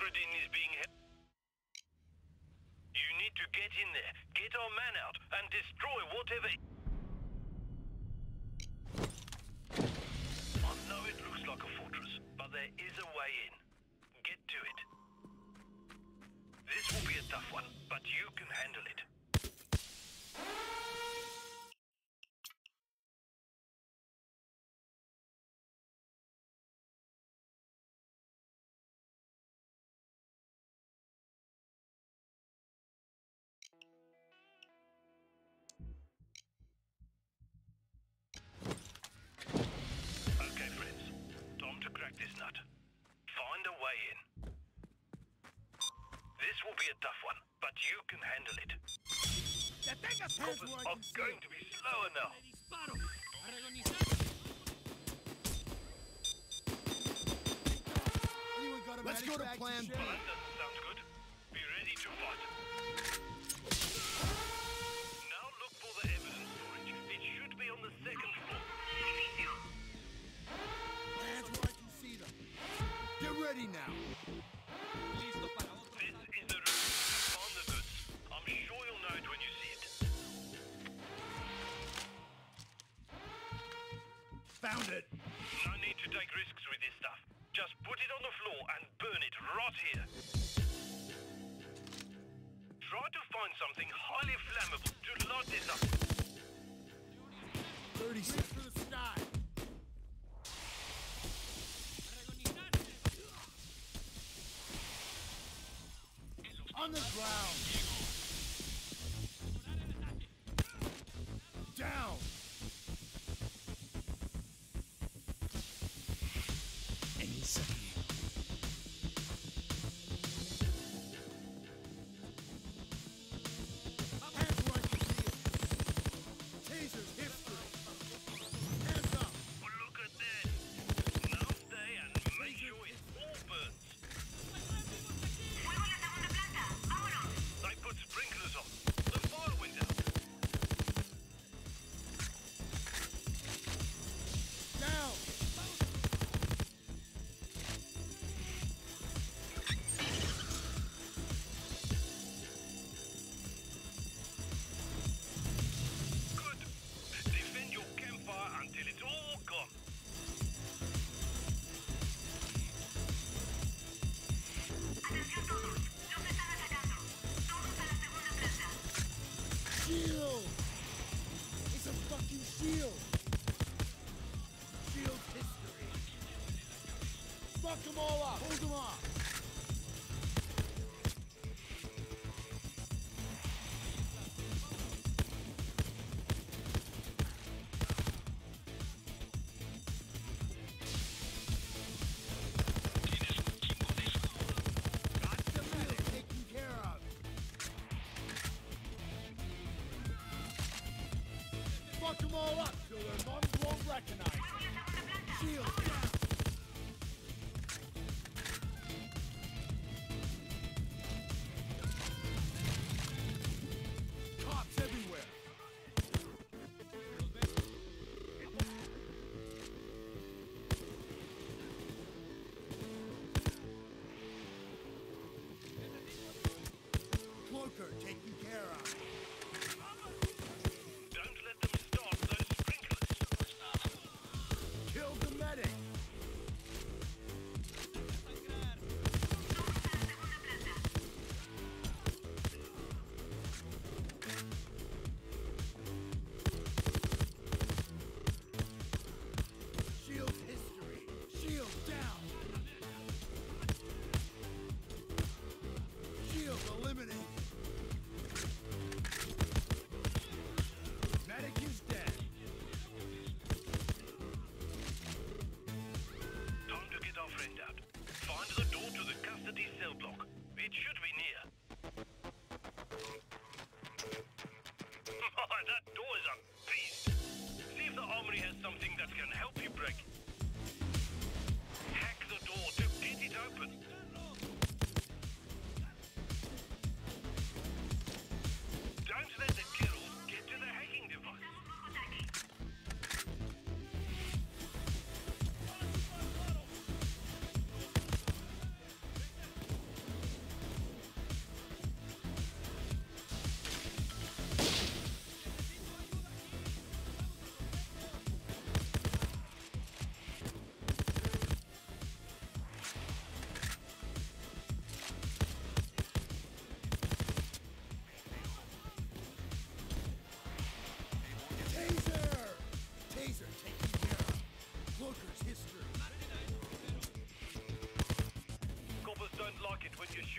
Secretin is being held. You need to get in there, get our man out, and destroy whatever... I know it looks like a fortress, but there is a way in. Get to it. This will be a tough one, but you can handle it. Okay, friends. Time to crack this nut. Find a way in. This will be a tough one, but you can handle it. Coppers are going to be slower now. Let's go to plan B. Well, that doesn't sound good. Be ready to fight. Now look for the evidence storage. It should be on the second floor. Hands where I can see them. Get ready now. This is the room to find the goods. I'm sure you'll know it when you see it. Found it. No need to take risks with this stuff. Just put it on the floor and burn it right here. Try to find something highly flammable to light this up. 30 seconds for the sky. On the ground. Down. Any second. Hands where I can see it. Taser's history. Hands up. Well, look at that. Now stay and make sure it all burns. They put sprinklers on. The fire went out. Down. Good. Defend your campfire until it's all gone. Shield! It's a fucking shield! Shield history! Fuck them all up! Hold them off! Got the shield taken care of! Fuck them all up till their moms won't recognize them. Shield down. Cops everywhere. Cloaker taken care of. Don't let them start those sprinklers. Kill the medic. Shield history. Shield down. Shield eliminated.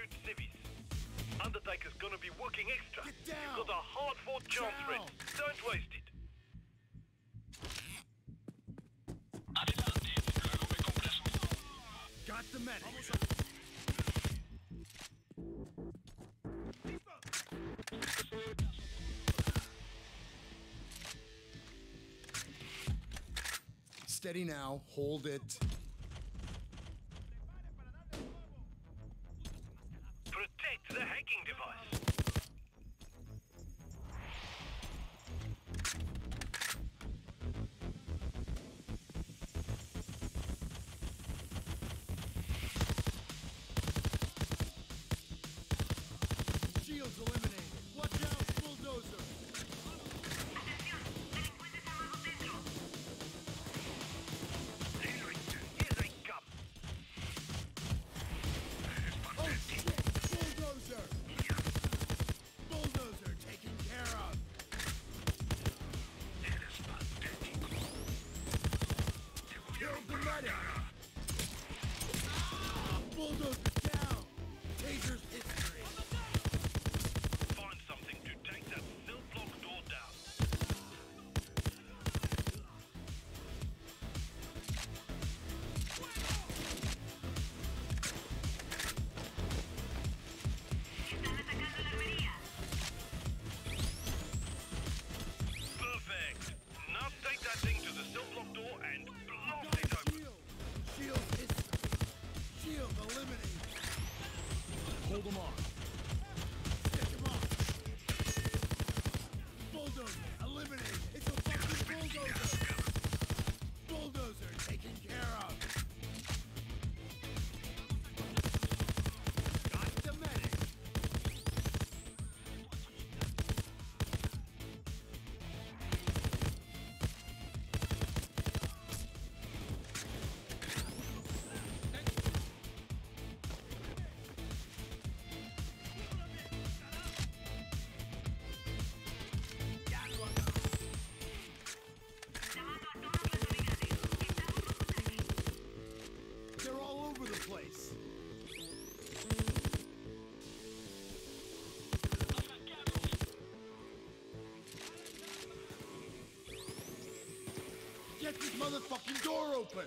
shoot civvies. Undertaker's gonna be working extra. Get down! You've got a hard-fought chance, Down! friend. Don't waste it. Got the medic. Steady now. Hold it. Protect the hacking device. Shields eliminated. Watch out, bulldozer. Here they come. Oh shit! Bulldozer! Bulldozer taken care of. Killed the medic. Bulldozer down. Taser's history. Find something to take that cell block door down. Perfect. Now take that thing to the cell block door and blast it open. Shield. Shield history. Shield eliminated. Hold them off. Stick him off. Bulldozer eliminated. It's a fucking bulldozer. Bulldozer taken care of. Got the medic. They're all over the place. Get this motherfucking door open!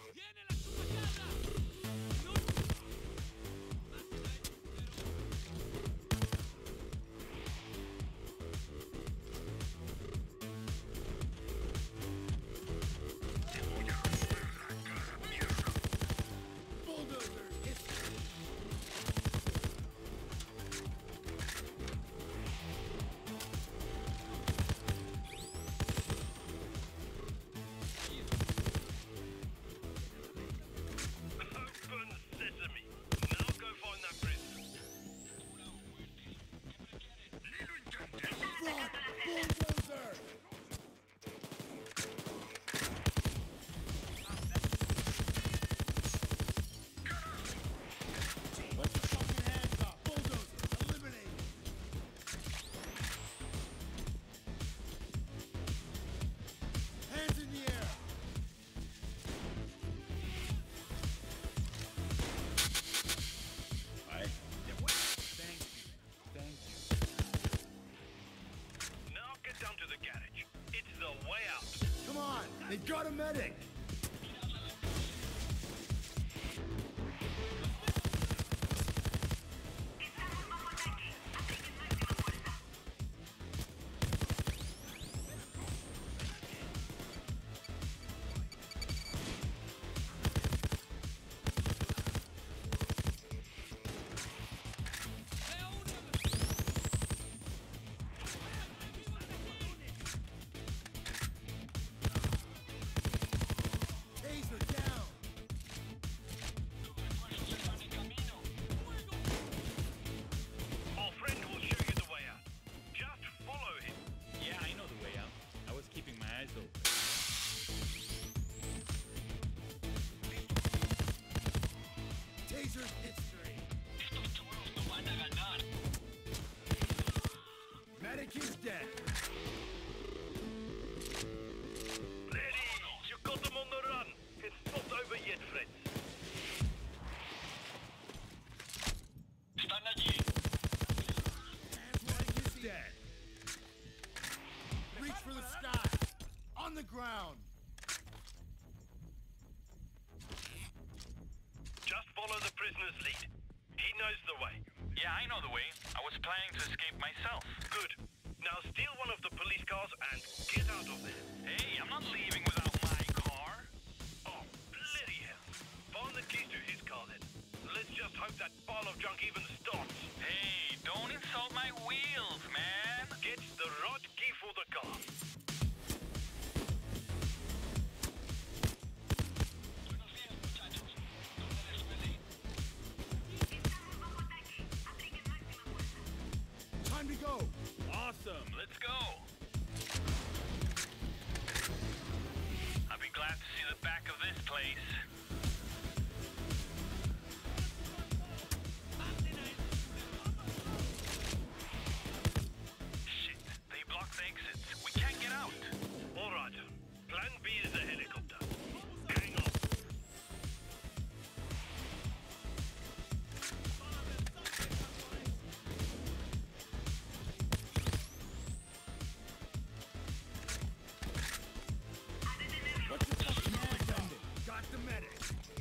Bulldozer history. Open sesame. Now go find that prisoner. Fuck! Bulldozer! Put your fucking hands up! Bulldozer eliminated! Hands in the air! Now get down to the garage. It's the way out. Come on! They got a medic! ground. Just follow the prisoner's lead. He knows the way. Yeah, I know the way. I was planning to escape myself. Good. Now steal one of the police cars and get out of there. Hey, I'm not leaving without my car. Oh, bloody hell. Find the keys to his car then. Let's just hope that pile of junk even stops. Hey, don't insult my wheels, man. Get the right key for the car. Time to go. Awesome, let's go. I'll be glad to see the back of this place. Shit, they blocked the exits. We can't get out. All right. Plan B is the helicopter. Hang on. What's the fucking man? Got the medic.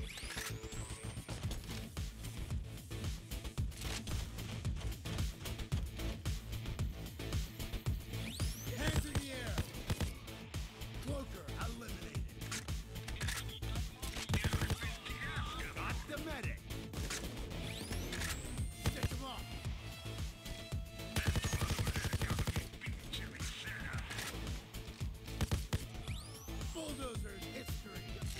Hands in the air. Cloaker eliminated. Got the medic. Stick him up. Bulldozer's history.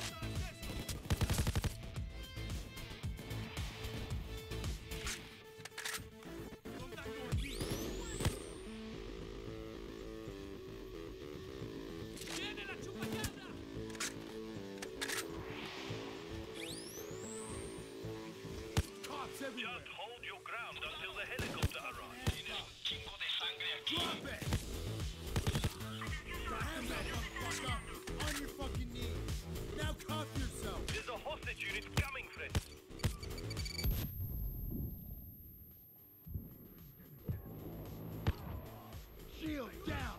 Cops everywhere. Just hold your ground until the helicopter arrives. Drop it. Hands up, fuck up. On your fucking knees. Now cuff yourself. There's a hostage unit coming, friends. Shield down.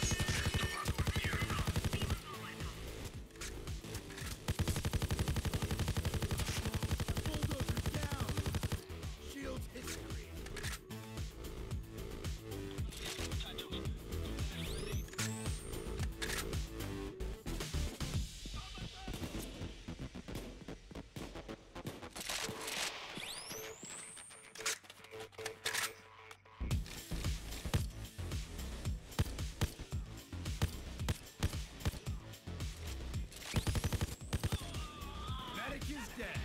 Bulldozer down. Shield history. Medic is dead.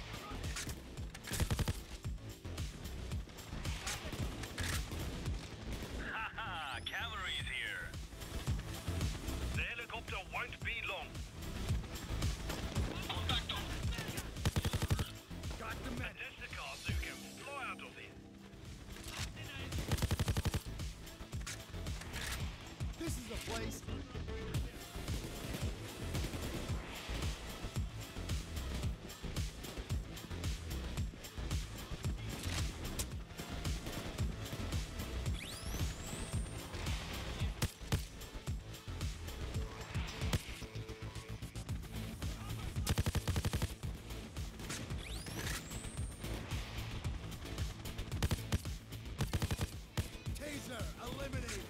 Haha, cavalry's here. The helicopter won't be long. Got the medic. Test the car so you can fly out of here. This is a place. Taser eliminated.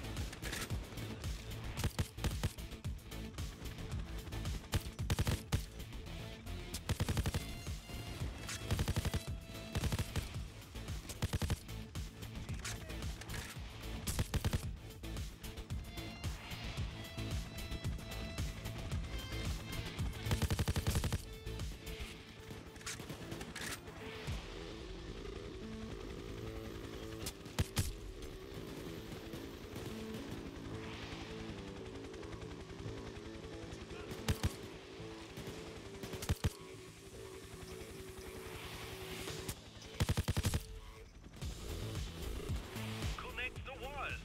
Connect the wires.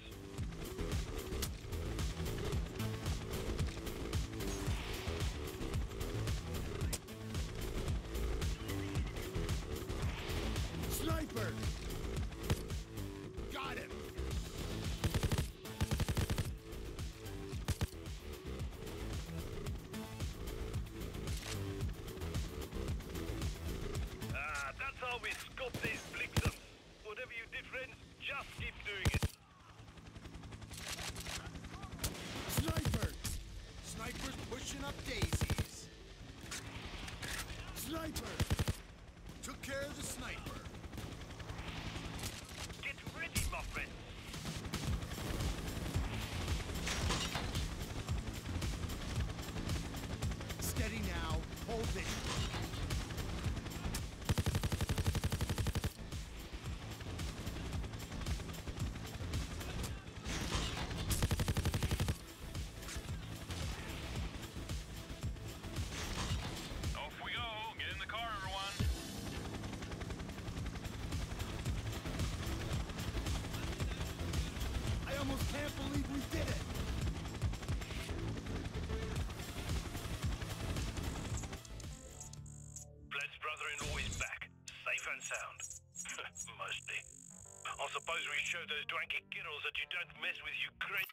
Sniper. Got him. Just keep doing it. Snipers! Snipers pushing up daisies. Sniper! Took care of the sniper. Get ready, my friend. Steady now. Hold it. Off we go. Get in the car, everyone. I almost can't believe we did it. Bled's brother-in-law is back, safe and sound. Mostly. I suppose we show those dwanky girls that you don't mess with Ukraine.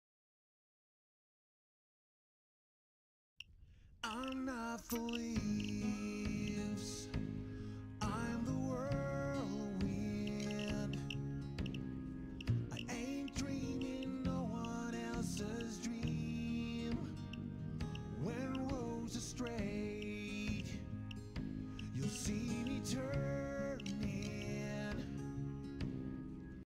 I'm not fully